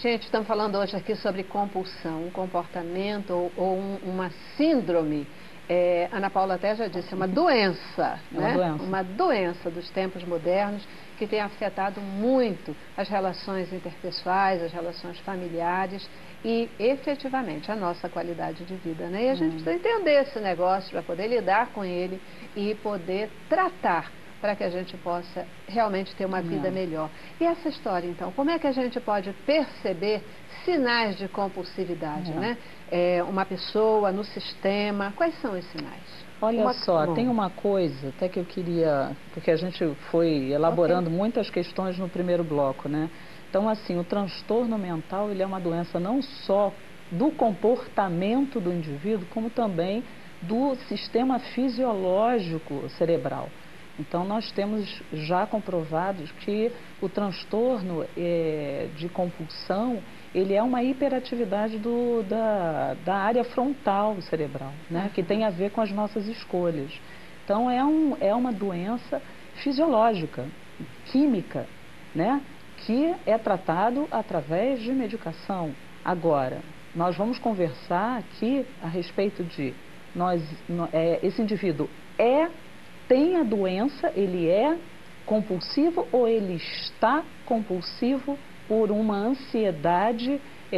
Gente, estamos falando hoje aqui sobre compulsão, um comportamento ou uma síndrome. Ana Paula até já disse, é uma doença, né? Uma doença dos tempos modernos que tem afetado muito as relações interpessoais, as relações familiares e, efetivamente, a nossa qualidade de vida, né? E a gente precisa entender esse negócio para poder lidar com ele e poder tratar para que a gente possa realmente ter uma vida melhor. E essa história, então, como é que a gente pode perceber sinais de compulsividade, né? Uma pessoa no sistema, quais são os sinais? Olha só, tem uma coisa até que eu queria, porque a gente foi elaborando muitas questões no primeiro bloco, né? Então, assim, o transtorno mental, ele é uma doença não só do comportamento do indivíduo, como também do sistema fisiológico cerebral. Então, nós temos já comprovados que o transtorno de compulsão, ele é uma hiperatividade da área frontal cerebral, né? Que tem a ver com as nossas escolhas. Então, é uma doença fisiológica, química, né? Que é tratado através de medicação. Agora, nós vamos conversar aqui a respeito de esse indivíduo tem a doença, ele é compulsivo ou ele está compulsivo por uma ansiedade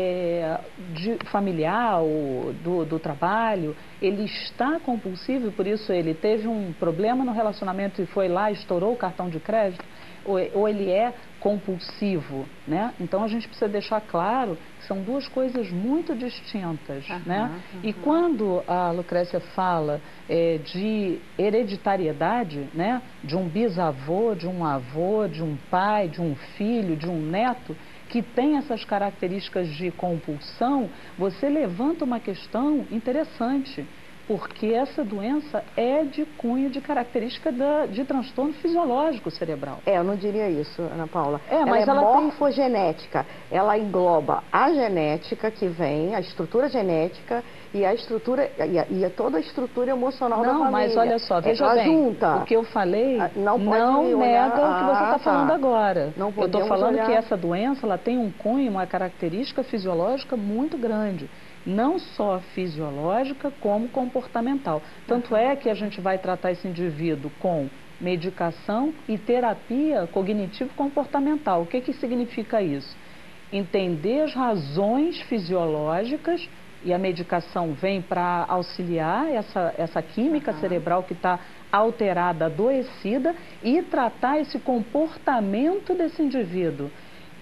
familiar ou do trabalho, ele está compulsivo e por isso ele teve um problema no relacionamento e foi lá, estourou o cartão de crédito, ou ele é compulsivo, né? Então a gente precisa deixar claro que são duas coisas muito distintas, né? E quando a Lucrécia fala de hereditariedade, né? De um bisavô, de um avô, de um pai, de um filho, de um neto, que tem essas características de compulsão, você levanta uma questão interessante, porque essa doença é de cunho de característica de transtorno fisiológico cerebral. Eu não diria isso, Ana Paula. Mas ela é morfogenética. Ela engloba a genética que vem, a estrutura genética e a estrutura e toda a estrutura emocional da família. Não, mas olha só, veja bem, junta. O que eu falei não nega o que você está falando agora. Eu estou falando que essa doença ela tem um cunho, uma característica fisiológica muito grande. Não só fisiológica, como comportamental. Tanto é que a gente vai tratar esse indivíduo com medicação e terapia cognitivo-comportamental. O que significa isso? Entender as razões fisiológicas, e a medicação vem para auxiliar essa química cerebral que está alterada, adoecida, e tratar esse comportamento desse indivíduo.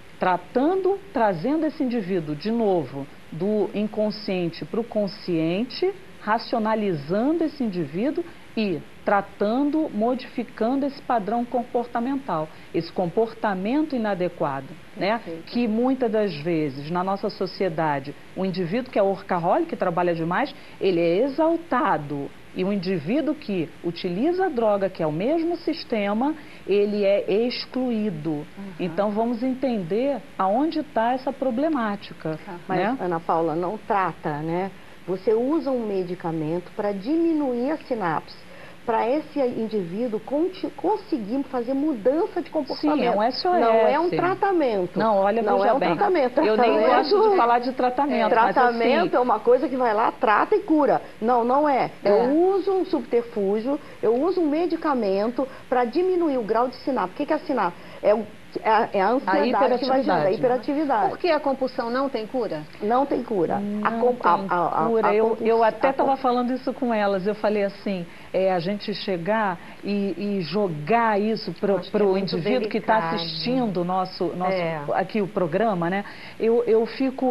Trazendo esse indivíduo, de novo, do inconsciente para o consciente, racionalizando esse indivíduo e tratando, modificando esse padrão comportamental, esse comportamento inadequado, né? Que muitas das vezes, na nossa sociedade, o indivíduo que é workaholic, que trabalha demais, ele é exaltado. E o indivíduo que utiliza a droga, que é o mesmo sistema, ele é excluído. Então, vamos entender aonde está essa problemática. Mas, né? Ana Paula, não trata, né? Você usa um medicamento para diminuir a sinapse, para esse indivíduo conseguir fazer mudança de comportamento. Sim, é um SOS. Não é um tratamento. Não, olha, não é um bem. tratamento. Eu nem gosto de falar de tratamento. Tratamento mas, assim, é uma coisa que vai lá, trata e cura. Não, não é. Eu uso um subterfúgio, eu uso um medicamento para diminuir o grau de sinapse. O que é a sinapse? É a ansiedade que vai gerar, a hiperatividade. Por que a compulsão não tem cura? Não tem cura. Não tem cura. Eu até estava falando isso com elas. Eu falei assim, a gente chegar e jogar isso para o indivíduo que está assistindo aqui o programa, né? Eu fico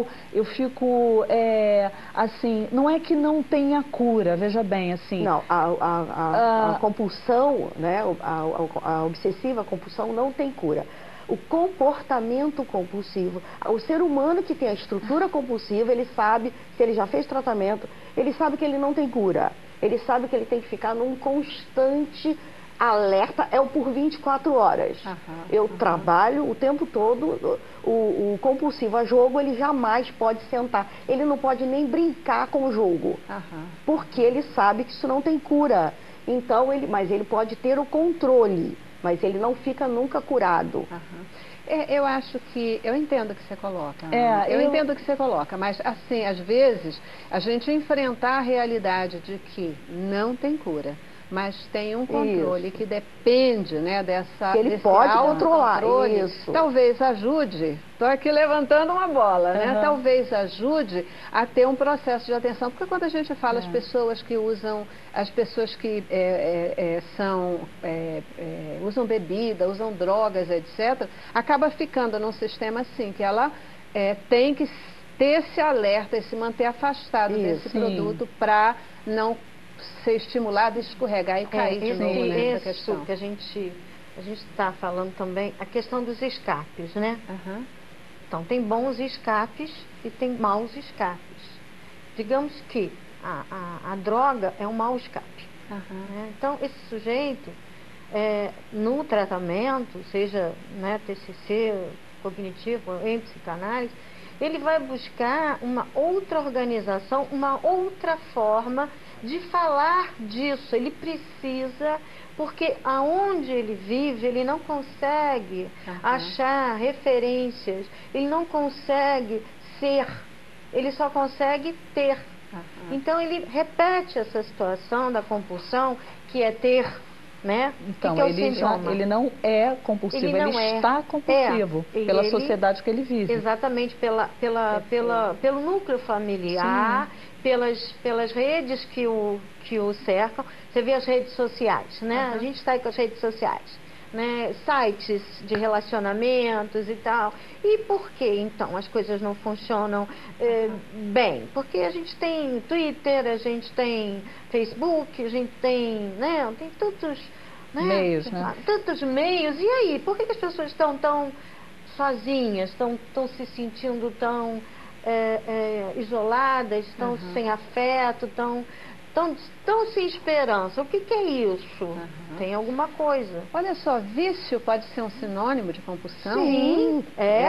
assim, não é que não tenha cura, veja bem, assim. Não, a compulsão, né? A obsessiva compulsão não tem cura. O comportamento compulsivo, o ser humano que tem a estrutura compulsiva, ele sabe, se ele já fez tratamento, ele sabe que ele não tem cura. Ele sabe que ele tem que ficar num constante alerta, é o por 24 horas. Eu trabalho o tempo todo, o compulsivo a jogo, ele jamais pode sentar. Ele não pode nem brincar com o jogo, porque ele sabe que isso não tem cura. Então, mas ele pode ter o controle. mas ele não fica nunca curado. Eu acho que, eu entendo o que você coloca, eu entendo o que você coloca, mas assim, às vezes, a gente enfrentar a realidade de que não tem cura, mas tem um controle que depende, né, desse ele pode controlar, isso. Talvez ajude, estou aqui levantando uma bola, né? Talvez ajude a ter um processo de atenção, porque quando a gente fala as pessoas que usam, as pessoas que usam bebida, usam drogas, etc., acaba ficando num sistema assim, que ela tem que ter esse alerta e se manter afastado desse produto para não ser estimulado, escorregar e cair de novo nessa questão. Que a gente está falando também, a questão dos escapes, né? Então, tem bons escapes e tem maus escapes. Digamos que a droga é um mau escape. Né? Então, esse sujeito, no tratamento, seja TCC, cognitivo, em psicanálise, ele vai buscar uma outra organização, uma outra forma de falar disso. Ele precisa, porque aonde ele vive, ele não consegue achar referências, ele não consegue ser, ele só consegue ter. Então ele repete essa situação da compulsão, que é ter, né? Então, ele não é compulsivo, ele está compulsivo pela sociedade que ele vive. Exatamente, pelo núcleo familiar, pelas redes que o cercam. Você vê as redes sociais, né? A gente está aí com as redes sociais, né? Sites de relacionamentos e tal. E por que, então, as coisas não funcionam bem? Porque a gente tem Twitter, a gente tem Facebook, a gente tem, né? Tem tantos meios, né? Tantos meios. E aí, por que as pessoas estão tão sozinhas, estão se sentindo tão isoladas, estão sem afeto, estão sem esperança? O que é isso? Tem alguma coisa. Olha só, vício pode ser um sinônimo de compulsão? Sim,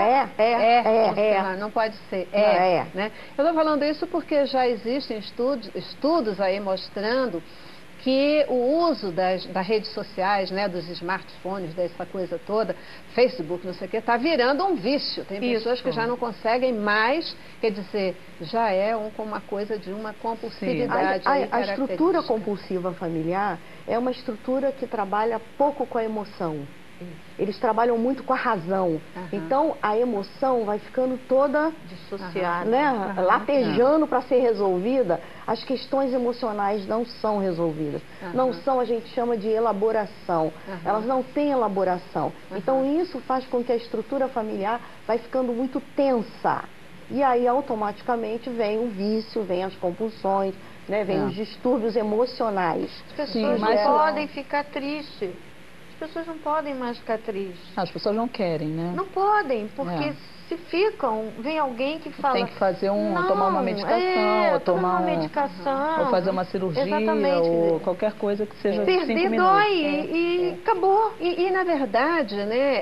não pode ser, né? Eu estou falando isso porque já existem estudos aí mostrando que o uso das redes sociais, né, dos smartphones, dessa coisa toda, Facebook, não sei o que, está virando um vício. Tem pessoas que já não conseguem mais, quer dizer, já é uma coisa de uma compulsividade. A estrutura compulsiva familiar é uma estrutura que trabalha pouco com a emoção. Eles trabalham muito com a razão. Então, a emoção vai ficando toda dissociada, né, latejando para ser resolvida. As questões emocionais não são resolvidas. Não são, a gente chama de elaboração. Elas não têm elaboração. Então, isso faz com que a estrutura familiar vai ficando muito tensa. E aí, automaticamente, vem o vício, vem as compulsões, né, vem os distúrbios emocionais. As pessoas não podem ficar tristes. As pessoas não podem mais ficar tristes. As pessoas não querem, né? Não podem, porque se ficam, vem alguém que fala... Tem que fazer tomar uma medicação, ou tomar uma medicação, ou fazer uma cirurgia, ou qualquer coisa que seja 5 minutos. Dói e acabou. E na verdade,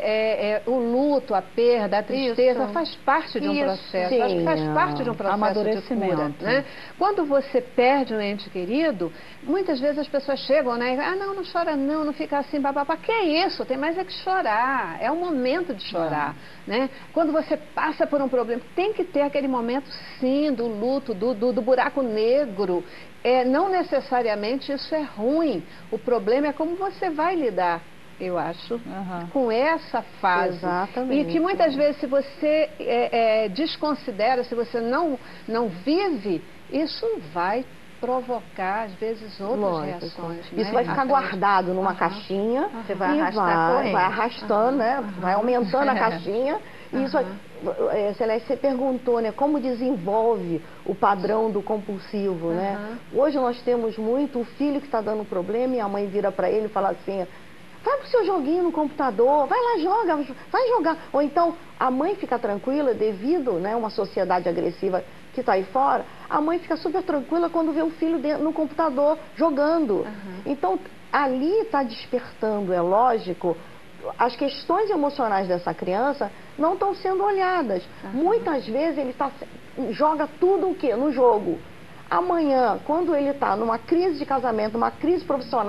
né, o luto, a perda, a tristeza faz parte de um processo. Acho que faz parte de um processo de cura, né? Quando você perde um ente querido, muitas vezes as pessoas chegam, né? Não chora não, não fica assim, papapá. Que é isso? Tem mais é que chorar. É o momento de chorar, né? Quando você passa por um problema, tem que ter aquele momento, sim, do luto, do buraco negro. Não necessariamente isso é ruim. O problema é como você vai lidar, eu acho, com essa fase. Exatamente. E que muitas vezes, se você desconsidera, se você não vive, isso vai provocar, às vezes, outras reações. Isso vai ficar guardado numa caixinha. Você vai arrastar vai arrastando, né? Vai aumentando a caixinha. E isso, Celeste, você perguntou, né? Como desenvolve o padrão do compulsivo, né? Hoje nós temos muito o filho que está dando problema e a mãe vira para ele e fala assim: vai pro seu joguinho no computador, vai lá, joga, vai jogar. Ou então a mãe fica tranquila devido, né, uma sociedade agressiva que está aí fora, a mãe fica super tranquila quando vê o filho no computador jogando. Então, ali está despertando, é lógico, as questões emocionais dessa criança não estão sendo olhadas. Muitas vezes ele joga tudo o quê? No jogo. Amanhã, quando ele está numa crise de casamento, uma crise profissional,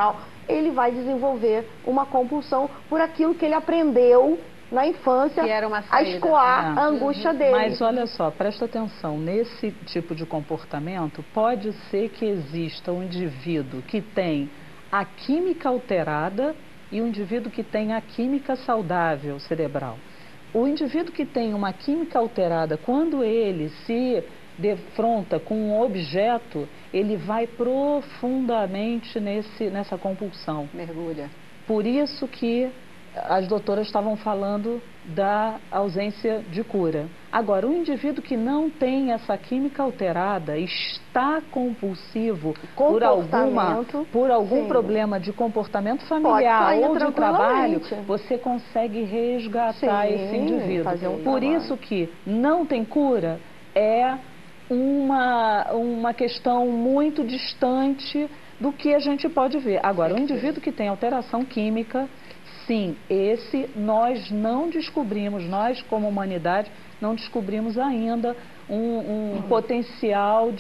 ele vai desenvolver uma compulsão por aquilo que ele aprendeu na infância, a escoar a angústia dele. Mas olha só, presta atenção, nesse tipo de comportamento, pode ser que exista um indivíduo que tem a química alterada e um indivíduo que tem a química saudável cerebral. O indivíduo que tem uma química alterada, quando ele se defronta com um objeto, ele vai profundamente nessa compulsão. Mergulha. Por isso que as doutoras estavam falando da ausência de cura. Agora, o indivíduo que não tem essa química alterada, está compulsivo por algum problema de comportamento familiar ou de trabalho, você consegue resgatar esse indivíduo. Por isso que não tem cura é uma questão muito distante do que a gente pode ver. Agora, o indivíduo que tem alteração química, sim, esse nós não descobrimos, nós como humanidade não descobrimos ainda um potencial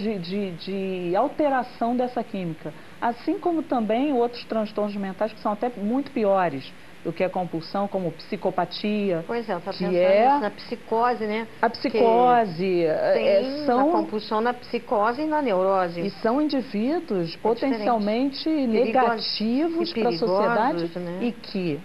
de alteração dessa química. Assim como também outros transtornos mentais que são até muito piores do que a compulsão, como psicopatia. Pois é, eu estava pensando na psicose, né? A psicose. São a compulsão na psicose e na neurose. E são indivíduos potencialmente negativos para a sociedade, né? E que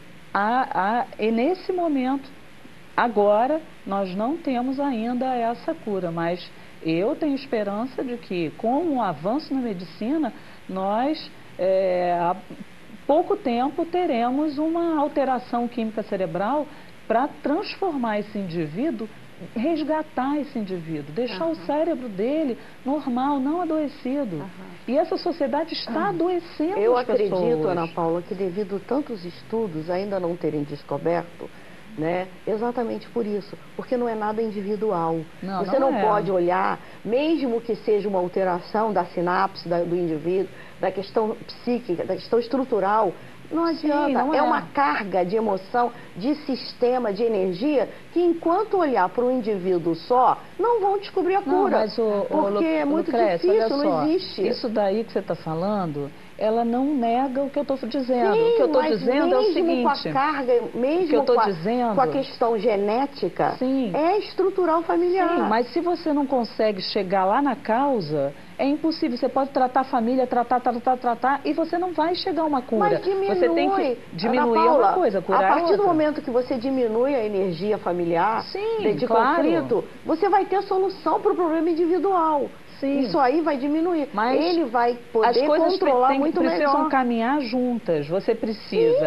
e nesse momento, agora, nós não temos ainda essa cura, mas eu tenho esperança de que, com o avanço na medicina, nós, há pouco tempo, teremos uma alteração química cerebral para transformar esse indivíduo, resgatar esse indivíduo, deixar o cérebro dele normal, não adoecido. E essa sociedade está adoecendo Eu as pessoas. acredito, Ana Paula, que devido a tantos estudos ainda não terem descoberto, né, exatamente por isso, porque não é nada individual. Você não pode olhar, mesmo que seja uma alteração da sinapse do indivíduo, da questão psíquica, da questão estrutural, não adianta, é uma carga de emoção, de sistema, de energia, que enquanto olhar para um indivíduo só, não vão descobrir a cura. Mas porque é muito difícil, não existe. Isso daí que você está falando, ela não nega o que eu estou dizendo. Sim, o que eu estou dizendo é o seguinte, com a carga, mesmo com a questão genética, é estrutural familiar. Sim, mas se você não consegue chegar lá na causa, é impossível. Você pode tratar a família, tratar, e você não vai chegar a uma cura. Mas diminui. Você tem que diminuir uma coisa, curar a partir outra. do momento que você diminui a energia familiar, de conflito, você vai ter solução para o problema individual. Isso aí vai diminuir. Mas ele vai poder controlar muito melhor. Precisam caminhar juntas. Você precisa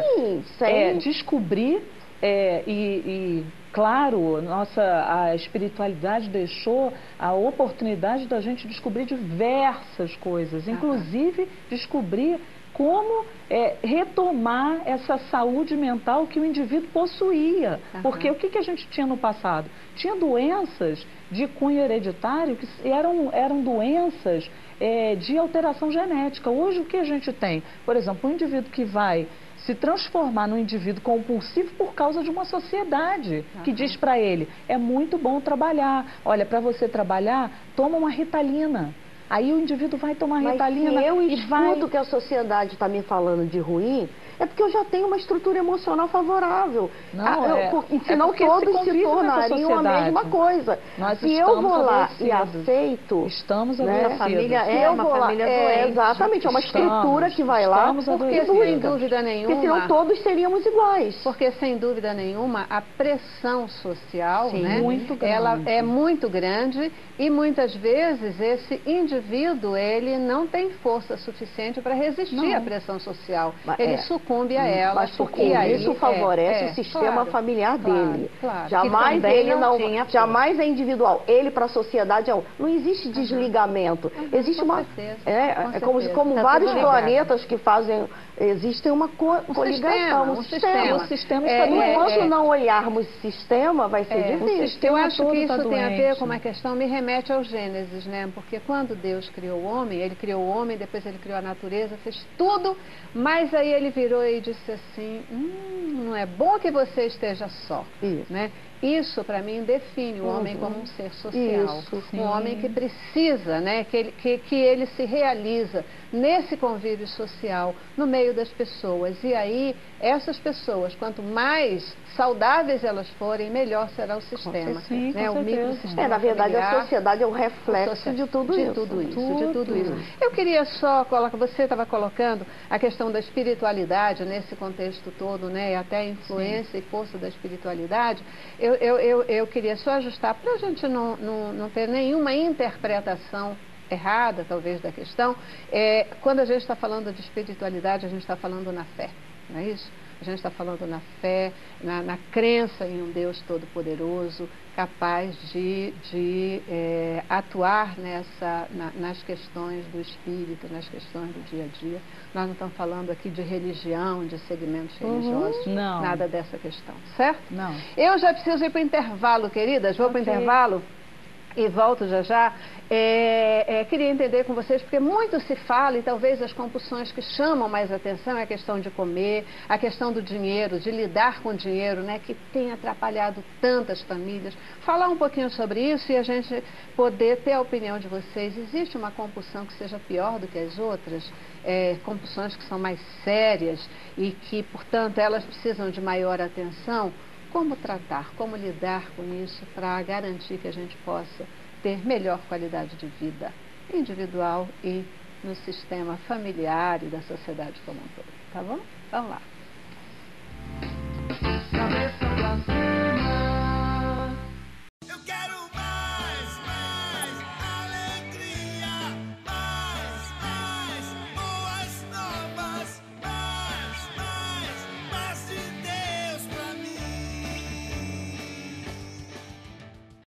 descobrir claro, a espiritualidade deixou a oportunidade da gente descobrir diversas coisas, inclusive descobrir como retomar essa saúde mental que o indivíduo possuía. Porque o que a gente tinha no passado? Tinha doenças de cunho hereditário que eram doenças de alteração genética. Hoje o que a gente tem? Por exemplo, um indivíduo que vai se transformar num indivíduo compulsivo por causa de uma sociedade que diz para ele, é muito bom trabalhar, olha, para você trabalhar, toma uma Ritalina. Aí o indivíduo vai tomar Ritalina. Mas se eu escuto que a sociedade está me falando de ruim, é porque eu já tenho uma estrutura emocional favorável. Senão todos se tornariam a mesma coisa. Se eu vou lá e aceito... Estamos adoecidos. A família é uma família doente. Exatamente, é uma estrutura que vai lá. Porque sem dúvida nenhuma... Porque senão todos seríamos iguais. Porque sem dúvida nenhuma a pressão social, ela é muito grande e muitas vezes esse indivíduo ele não tem força suficiente para resistir à pressão social. Ele sucumbe a ela. Mas porque isso favorece o sistema familiar dele. Jamais ele jamais é individual. Ele para a sociedade não existe desligamento. Existe uma como vários planetas que fazem, existe uma coligação, um sistema. O sistema está enquanto não olharmos o sistema, vai ser difícil. Eu acho que isso tem a ver com uma questão, me remete ao Gênesis, né? Porque quando Deus criou o homem, ele criou o homem, depois ele criou a natureza, fez tudo, mas aí ele virou e disse assim, não é bom que você esteja só, né? Isso, para mim, define o homem como um ser social. Um homem que precisa, né, que ele se realiza nesse convívio social, no meio das pessoas. E aí, essas pessoas, quanto mais saudáveis elas forem, melhor será o sistema. Sim, né? O microsistema na verdade, familiar, a sociedade é um reflexo de tudo isso. De tudo isso. Eu queria só colocar, você estava colocando a questão da espiritualidade nesse contexto todo, né? E até a influência e força da espiritualidade. Eu queria só ajustar, para a gente não ter nenhuma interpretação errada, talvez, da questão. Quando a gente está falando de espiritualidade, a gente está falando na fé, não é isso? A gente está falando na fé, na crença em um Deus Todo-Poderoso, capaz de atuar nas questões do espírito, nas questões do dia a dia. Nós não estamos falando aqui de religião, de segmentos religiosos, nada dessa questão, certo? Não. Eu já preciso ir para o intervalo, queridas. Vou para o intervalo e volto já já. Queria entender com vocês, porque muito se fala, e talvez as compulsões que chamam mais atenção é a questão de comer, a questão do dinheiro, de lidar com o dinheiro, né, que tem atrapalhado tantas famílias. Falar um pouquinho sobre isso e a gente poder ter a opinião de vocês. Existe uma compulsão que seja pior do que as outras? Compulsões que são mais sérias e que, portanto, elas precisam de maior atenção? Como tratar, como lidar com isso para garantir que a gente possa ter melhor qualidade de vida individual e no sistema familiar e da sociedade como um todo, tá bom? Vamos lá.